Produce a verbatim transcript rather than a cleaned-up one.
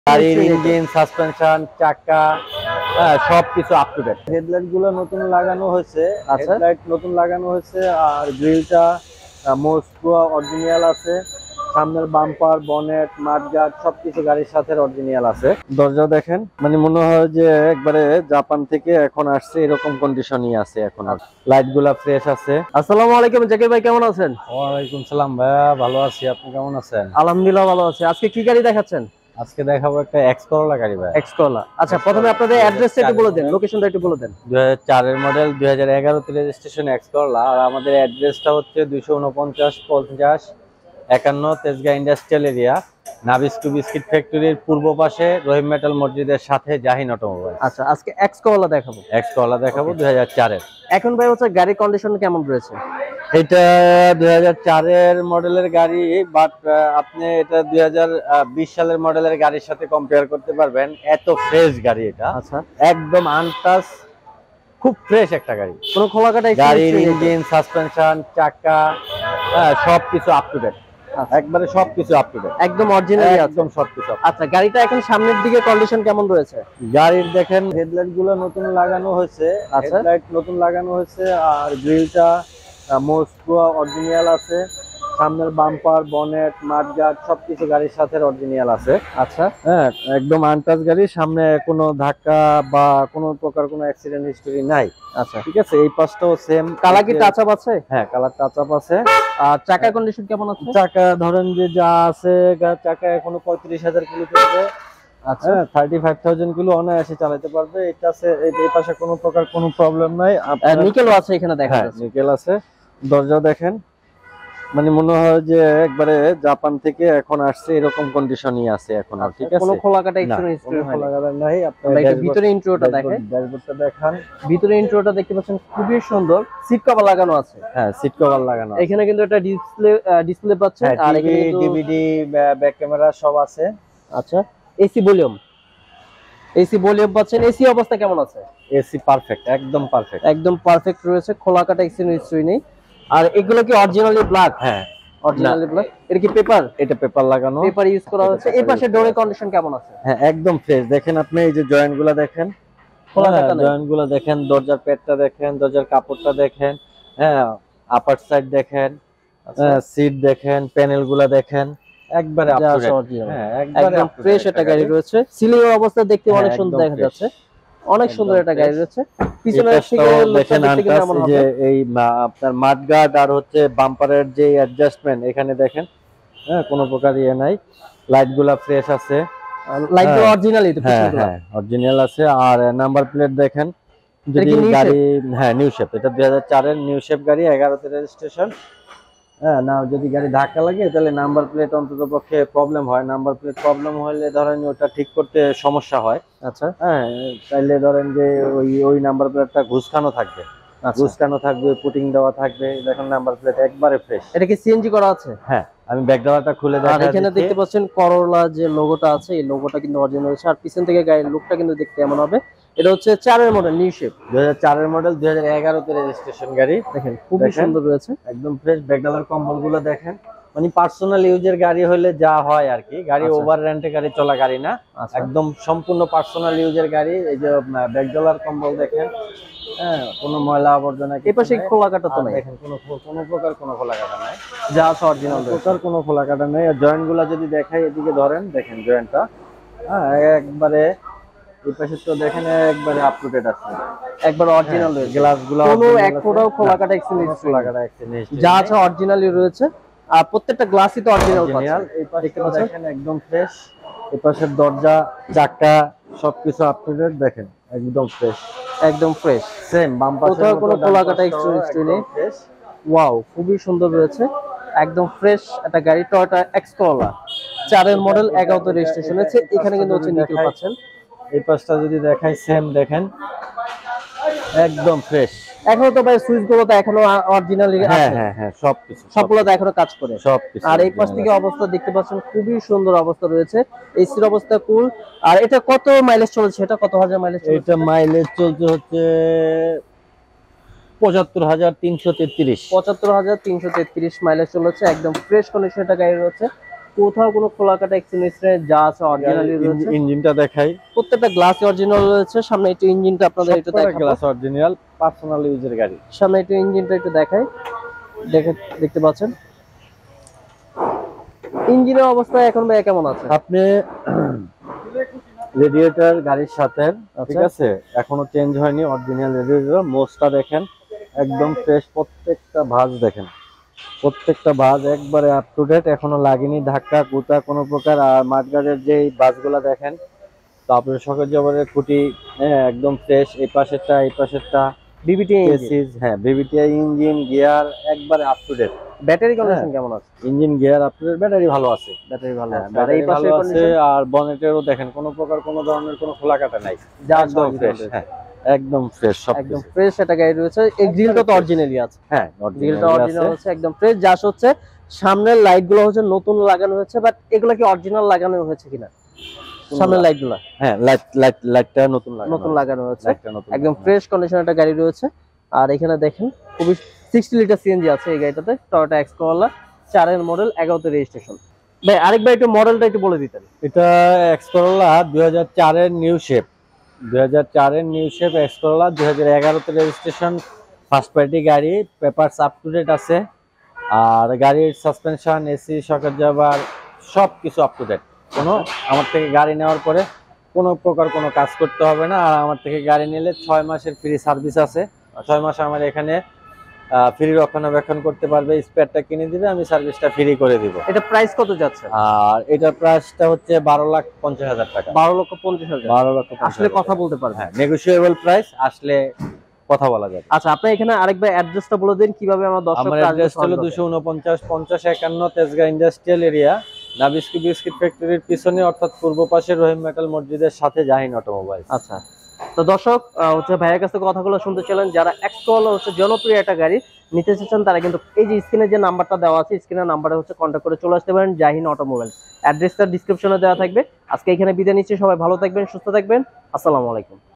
গাড়ির engine, suspension, চাকা সবকিছু আপ টু ডেট। হেডলাইট গুলো নতুন লাগানো হয়েছে, হেডলাইট নতুন লাগানো হয়েছে আর গ্রিলটা মোস্ট অরিজিনাল আছে। সামনের বাম্পার, বনেট, মাডগার্ড সবকিছু গাড়ির সাথে অরিজিনাল আছে। দরজা দেখেন, মানে মনে হয় যে একবারে জাপান থেকে এখন আসছে এরকম কন্ডিশনই আছে এখন। আর লাইট গুলা ফ্রেশ আছে। আসসালামু আলাইকুম জাকির ভাই, কেমন আছেন? ওয়ালাইকুম সালাম ভাইয়া, ভালো আছি। আপনি কেমন আছেন? আলহামদুলিল্লাহ ভালো আছি। আজকে কি গাড়ি দেখাচ্ছেন? আজকে দেখাবো একটা এক্স করোলা গাড়ি ভাই। X Corolla. আচ্ছা, প্রথমে আপনাদের অ্যাড্রেসটা একটু বলে দেন, লোকেশনটা একটু বলে দেন। দুই হাজার চারের মডেল, দুই হাজার এগারো তে রেজিস্ট্রেশন এক্স করোলা। আর আমাদের অ্যাড্রেসটা হচ্ছে দুইশো উনপঞ্চাশ পঞ্চাশ একান্ন Tejgaon industrial area, Nabisco biscuit ফ্যাক্টরির পূর্ব পাশে রহিম মেটাল মসজিদের সাথে জাহিন অটোমোবাইল। আচ্ছা, আজকে এক্স করোলা দেখাবো। এক্স করোলা দেখাবো দুই হাজার চারের। এখন ভাই হচ্ছে গাড়ির কন্ডিশন কেমন রয়েছে? এটা দুই হাজার চারের মডেলের গাড়ি, বাট আপনি এটা দুই হাজার বিশ সালের মডেলের গাড়ির সাথে কম্পেয়ার করতে পারবেন। এত ফ্রেশ গাড়ি এটা। আচ্ছা, একদম আনটাচ, খুব ফ্রেশ একটা গাড়ি। কোনো খোলাকাটা গাড়ির ইঞ্জিন, সাসপেনশন, চাকা সবকিছু আপ টু ডেট। একবারে সবকিছু আপ টু ডেট, একদম অরিজিনাল, একদম সবকিছু। আচ্ছা, গাড়িটা এখন সামনের দিকে কন্ডিশন কেমন রয়েছে? গাড়ির দেখেন হেডলাইট গুলো নতুন লাগানো হয়েছে, হেডলাইট নতুন লাগানো হয়েছে আর গ্রিলটা মোস্ট অরিজিনাল আছে। সামনের বাম্পার, বনেট, মাডগার্ড সবকিছু গাড়ির সাথে অরিজিনাল আছে। আচ্ছা, হ্যাঁ, একদম আনটাচ গাড়ি। সামনে কোনো ধাক্কা বা কোনো প্রকার কোনো অ্যাক্সিডেন্ট হিস্টরি নাই। আচ্ছা, ঠিক আছে। এই পাশটাও সেম। কালার কি টাচ আপ আছে? হ্যাঁ, কালার টাচ আপ আছে। আর চাকা কন্ডিশন কেমন আছে? চাকা ধরেন যে যা আছে, চাকা এখনো পঁয়ত্রিশ হাজার কিলো চলবে। আচ্ছা, থার্টি ফাইভ থাউজেন্ড কিলো অনায়াসে চালাতে পারবে। এটা আছে, এই পাশে কোনো প্রকার কোনো প্রবলেম নাই। নিকেলও আছে এখানে, দেখা যাচ্ছে নিকেল আছে। দরজা দেখেন, মানে মনে হয় যে একবারে জাপান থেকে এখন আসছে এরকম কন্ডিশনই আছে এখন। আর ঠিক আছে, কোনো খোলাকাটা এক্সপেরিয়েন্স খোলাকাটা নাই। আপনারা ভিতরে ইন্ট্রোটা দেখেন, ড্যাশবোর্ডটা দেখান। ভিতরে ইন্ট্রোটা দেখতে পাচ্ছেন, খুবই সুন্দর। সিট কভার লাগানো আছে। হ্যাঁ, সিট কভার লাগানো। এখানে কিন্তু একটা ডিসপ্লে ডিসপ্লে পাচ্ছেন। আর এখানে কিন্তু ডিভিডি, ব্যাক ক্যামেরা সব আছে। আচ্ছা, এসি ভলিউম, এসি ভলিউম পাচ্ছেন। এসি অবস্থা কেমন আছে? এসি পারফেক্ট, একদম পারফেক্ট, একদম পারফেক্ট রয়েছে। খোলাকাটা এক্সচেঞ্জ হিস্ট্রি নেই। আর এগুলো কি অরিজিনালি ব্ল্যাক? হ্যাঁ, অরিজিনালি ব্ল্যাক। এটা কি পেপার? এটা পেপার লাগানো, পেপার ইউজ করা হচ্ছে। এই পাশে ডোরের কন্ডিশন কেমন আছে? হ্যাঁ, একদম ফ্রেশ। দেখেন আপনি এই যে জয়েন্ট গুলা দেখেন, জয়েন্ট গুলা দেখেন, দরজার পেটটা দেখেন, দরজার কাপড়টা দেখেন, হ্যাঁ, আপার সাইড দেখেন, সিট দেখেন, প্যানেল গুলা দেখেন, একবারে আপ টু ডেট। হ্যাঁ, একদম ফ্রেশ একটা গাড়ি রয়েছে। সিলিং এর অবস্থা দেখতে অনেক সুন্দর দেখা যাচ্ছে, অনেক সুন্দর একটা গাড়ি রয়েছে। পিছনে থেকে দেখেন আনটাস, যে এই আপনার মাডগার্ড আর হচ্ছে বাম্পারের যে অ্যাডজাস্টমেন্ট এখানে দেখেন, হ্যাঁ, কোনো প্রকার ইয়ে নাই। লাইট গুলা ফ্রেশ আছে, লাইট গুলো অরিজিনালি তো, হ্যাঁ হ্যাঁ অরিজিনাল আছে। আর নাম্বার প্লেট দেখেন, যদি গাড়ি, হ্যাঁ, নিউ শেপ। এটা দুই হাজার চারের নিউ শেপ গাড়ি, এগারো তে রেজিস্ট্রেশন। হ্যাঁ, না যদি গাড়ি ধাক্কা লাগে তাহলে নাম্বার প্লেট অন্তত পক্ষে প্রবলেম হয়। নাম্বার প্লেট প্রবলেম হলে ধরেন ওটা ঠিক করতে সমস্যা হয়। আচ্ছা, হ্যাঁ, তাইলে ধরেন যে ওই ওই নাম্বার প্লেটটা ঘুষখানো থাকবে, ঘুষখানো থাকবে, পুটিং দেওয়া থাকবে। দেখেন নাম্বার প্লেট একবারে ফ্রেশ। এটা কি সিএনজি করা আছে? হ্যাঁ, আমি ব্যাক ডালাটা খুলে দেখাচ্ছি। আর এখানে দেখতে পাচ্ছেন করোলা যে লোগোটা আছে, এই লোগোটা কিন্তু অরিজিনাল আছে। আর পিছন থেকে গাড়ির লুকটা কিন্তু দেখতে এমন হবে। এটা হচ্ছে চারের মডেল, নিউ শেপ, দুই হাজার চারের মডেল, দুই হাজার এগারো তে রেজিস্ট্রেশন গাড়ি। দেখেন খুবই সুন্দর রয়েছে, একদম ফ্রেশ। ব্যাকডালার কম্বলগুলো দেখেন, মানে পার্সোনাল ইউজের গাড়ি হলে যা হয় আর কি। গাড়ি ওভার রেন্টে গাড়ি চলা গাড়ি না, একদম সম্পূর্ণ পার্সোনাল ইউজের গাড়ি। এই যে ব্যাকডালার কম্বল দেখেন, হ্যাঁ, কোনো ময়লা আবর্জনা, এই পাশে খোলাকাটা তো নাই, দেখেন কোনো কোনো প্রকার কোনো খোলাকাটা নাই, যা আছে অরিজিনাল প্রকার কোনো খোলাকাটা নাই। আর জয়েন্ট গুলা যদি দেখাই, এদিকে ধরেন, দেখেন জয়েন্টটা, হ্যাঁ, একবারে এই পাশে তো দেখেন একবারে আপ টু ডেট আছে, একবার অরিজিনাল রয়েছে। গ্লাসগুলো কোনো এক ফোঁটাও খোলাকাটা এক্সচেঞ্জ, খোলাকাটা এক্সচেঞ্জ যা আছে অরিজিনালি রয়েছে। আর প্রত্যেকটা গ্লাসই তো অরিজিনাল পাচ্ছেন। এই পাশে দেখেন একদম ফ্রেশ। এই পাশের দরজা, চাকা সবকিছু আপ টু ডেট দেখেন, একদম ফ্রেশ, একদম ফ্রেশ। সেম বাম্পার, কোথাও কোনো খোলাকাটা এক্সচেঞ্জ নেই। ওয়াও, খুবই সুন্দর রয়েছে, একদম ফ্রেশ একটা গাড়ি। টয়োটা এক্স করোলা, চারের মডেল, এগারো তে রেজিস্ট্রেশন আছে। এখানে কিন্তু হচ্ছে নিকেল পাচ্ছেন। এই পাশটা যদি দেখাই, সেম দেখেন, একদম ফ্রেশ। এখনো তো ভাই সুইচ গুলো তো এখনো অরিজিনালি আছে। হ্যাঁ হ্যাঁ হ্যাঁ, সবকিছু, সবগুলো তো এখনো কাজ করে সবকিছু। আর এই পাশ থেকে অবস্থা দেখতে পাচ্ছেন, খুবই সুন্দর অবস্থা রয়েছে। এসির অবস্থা কুল। আর এটা কত মাইলেজ চলছে? এটা কত হাজার মাইলেজ চলছে? এটা মাইলেজ চলছে হচ্ছে পঁচাত্তর হাজার তিনশো তেত্রিশ। পঁচাত্তর হাজার তিনশো তেত্রিশ মাইলেজ চলেছে। একদম ফ্রেশ কন্ডিশন একটা গাড়ি রয়েছে। কোথাও কোনো খোলা কাটা এক্সিডেন্ট যা আছে অরিজিনালি রয়েছে। ইঞ্জিনটা দেখাই, প্রত্যেকটা গ্লাস অরিজিনাল রয়েছে। সামনে একটু ইঞ্জিনটা আপনাদের একটু দেখাবো। গ্লাস অরিজিনাল, পার্সোনাল ইউজের গাড়ি। সামনে একটু ইঞ্জিনটা একটু দেখাই, দেখে দেখতে পাচ্ছেন ইঞ্জিনের অবস্থা এখন ভাই কেমন আছে? আপনি রেডিয়েটর গাড়ির সাথে, ঠিক আছে, এখনো চেঞ্জ হয়নি, অরিজিনাল রেডিয়েটর। মোস্টটা দেখেন একদম ফ্রেশ, প্রত্যেকটা ভাঁজ দেখেন, প্রত্যেকটা ভাঁজ একবারে আপ টু ডেট, এখনো লাগেনি ধাক্কা কুতা কোনো প্রকার। আর মাঠগার্ডের যে বাসগুলা দেখেন, তারপরে সকল জবরের খুঁটি, হ্যাঁ একদম ফ্রেশ। এই পাশেরটা এই পাশেরটা বিবিটিআই ইঞ্জিন, হ্যাঁ বিবিটিআই ইঞ্জিন, গিয়ার একবারে up to date. Battery condition কেমন আছে? Engine gear up to date, battery ভালো আছে, ব্যাটারি ভালো আছে। আর ব্যাটারি এই পাশে ভালো আছে। আর বনেটেরও দেখেন কোনো প্রকার কোনো ধরনের কোনো খোলা কাটা নাই, যা একদম ফ্রেশ, হ্যাঁ একদম ফ্রেশ, সব একদম ফ্রেশ একটা গাড়ি রয়েছে। এই গ্রিলটা তো অরিজিনালি আছে, হ্যাঁ গ্রিলটা অরিজিনাল আছে, একদম ফ্রেশ। যা হচ্ছে সামনের লাইট গুলো হচ্ছে নতুন লাগানো হয়েছে, বাট এগুলা কি অরিজিনাল লাগানো হয়েছে কিনা? সামনের লাইট গুলা, হ্যাঁ লাইট লাইট লাইটটা নতুন লাগানো, নতুন লাগানো হয়েছে, লাইটটা নতুন, একদম ফ্রেশ কন্ডিশন একটা গাড়ি রয়েছে। আর এখানে দেখেন খুবই সিক্সটি লিটার সিএনজি আছে এই গাড়িটাতে, টয়োটা এক্স করোলা, চারের মডেল, এগারোতে রেজিস্ট্রেশন। ভাই আরেকবার একটু মডেলটা একটু বলে দিতেন। এটা এক্স করোলা দুই হাজার চারের নিউ শেপ, দুই হাজার চারের নিউ শেপ এক্স করোলা, দুই হাজার এগারোতে রেজিস্ট্রেশন, ফার্স্ট পার্টি গাড়ি, পেপারস আপ টু ডেট আছে। আর গাড়ির সাসপেনশন, এসি, শকের জাবার সব কিছু আপ টু ডেট। কোনো আমার থেকে গাড়ি নেওয়ার পরে কোনো প্রকার কোনো কাজ করতে হবে না। আর আমার থেকে গাড়ি নিলে ছয় মাসের ফ্রি সার্ভিস আছে, ছয় মাস আমার এখানে ফ্রি রক্ষণাবেক্ষণ করতে পারবে, স্পেয়ারটা কিনে দিবে, আমি সার্ভিসটা ফ্রি করে দিব। এটা প্রাইস কত যাচ্ছে? আর এটার প্রাইসটা হচ্ছে বারো লাখ পঞ্চাশ হাজার টাকা। বারো লক্ষ পঞ্চাশ হাজার বারো লক্ষ আসলে কথা বলতে পারবেন, হ্যাঁ নেগোশিয়েবল প্রাইস, আসলে কথা বলা যাবে। আচ্ছা আপনি এখানে আরেকবার অ্যাড্রেসটা বলে দিন কিভাবে আমার দর্শকরা আমার অ্যাড্রেস হলো দুইশো উনপঞ্চাশ পঞ্চাশ একান্ন Tejgaon industrial area, Nabisco biscuit ফ্যাক্টরির পিছনে, অর্থাৎ পূর্ব পাশে রহিম মেটাল মসজিদের সাথে জাহিন অটোমোবাইল। আচ্ছা তো দর্শক আহ, হচ্ছে ভাইয়ের কাছে কথাগুলো শুনতে চলেন। যারা এক্স করোলা হচ্ছে জনপ্রিয় একটা গাড়ি নিতে চাচ্ছেন, তারা কিন্তু এই যে স্ক্রিনে যে নাম্বারটা দেওয়া আছে, স্ক্রিনের নাম্বারে হচ্ছে কন্ট্যাক্ট করে চলে আসতে পারেন জাহিন অটোমোবাইল। অ্যাড্রেসটা ডিসক্রিপশনে দেওয়া থাকবে। আজকে এখানে বিদায় নিচ্ছি, সবাই ভালো থাকবেন, সুস্থ থাকবেন, আসসালামু আলাইকুম।